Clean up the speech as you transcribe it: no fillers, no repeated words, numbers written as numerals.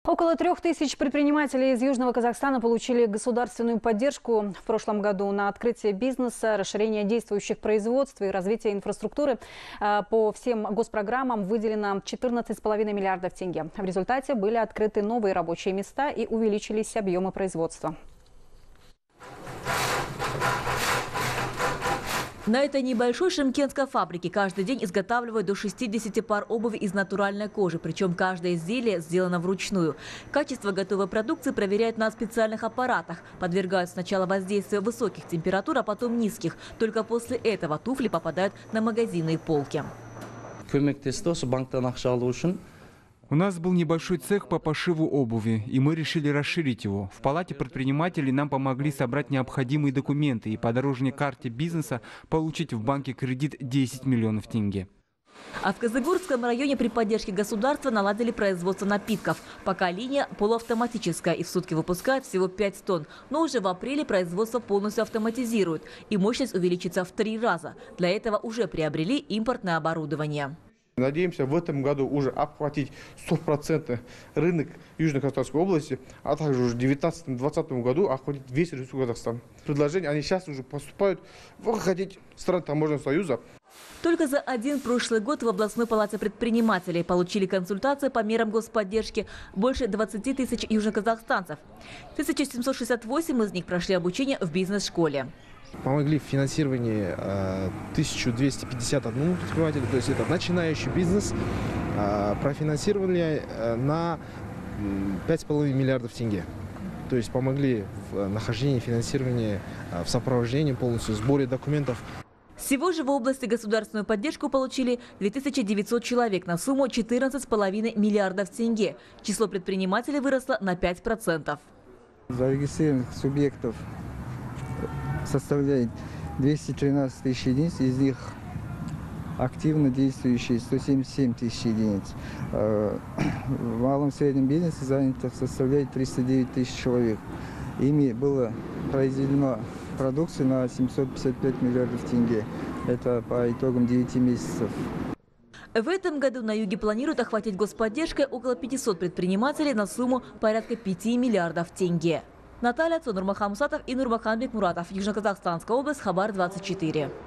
Около 3000 предпринимателей из Южного Казахстана получили государственную поддержку в прошлом году на открытие бизнеса, расширение действующих производств и развитие инфраструктуры. По всем госпрограммам выделено 14,5 миллиардов тенге. В результате были открыты новые рабочие места и увеличились объемы производства. На этой небольшой шымкентской фабрике каждый день изготавливают до 60 пар обуви из натуральной кожи. Причем каждое изделие сделано вручную. Качество готовой продукции проверяют на специальных аппаратах. Подвергают сначала воздействию высоких температур, а потом низких. Только после этого туфли попадают на магазинные полки. У нас был небольшой цех по пошиву обуви, и мы решили расширить его. В палате предпринимателей нам помогли собрать необходимые документы и по дорожной карте бизнеса получить в банке кредит 10 миллионов тенге. А в Козыгурском районе при поддержке государства наладили производство напитков. Пока линия полуавтоматическая и в сутки выпускает всего 5 тонн. Но уже в апреле производство полностью автоматизируют. И мощность увеличится в 3 раза. Для этого уже приобрели импортное оборудование. Надеемся в этом году уже обхватить 100% рынок Южно-Казахстанской области, а также уже в 2019-2020 году охватить весь Республику Казахстан. Предложения они сейчас уже поступают выходить стран Таможенного союза. Только за один прошлый год в областной палате предпринимателей получили консультации по мерам господдержки больше 20 тысяч южноказахстанцев. 1768 из них прошли обучение в бизнес-школе. Помогли в финансировании 1251 предпринимателю, то есть это начинающий бизнес, профинансировали на 5,5 миллиардов тенге. То есть помогли в нахождении финансирования, в сопровождении полностью, сборе документов. Всего же в области государственную поддержку получили 2900 человек на сумму 14,5 миллиардов тенге. Число предпринимателей выросло на 5%. Зарегистрированных субъектов составляет 213 тысяч единиц, из них активно действующие 177 тысяч единиц. В малом и среднем бизнесе занятых составляет 309 тысяч человек. Ими было произведено продукции на 755 миллиардов тенге. Это по итогам 9 месяцев. В этом году на юге планируют охватить господдержкой около 500 предпринимателей на сумму порядка 5 миллиардов тенге. Наталья Нурмахан Мусатов и Нурмахан Бекмуратов. Южно-Казахстанская область. Хабар 24.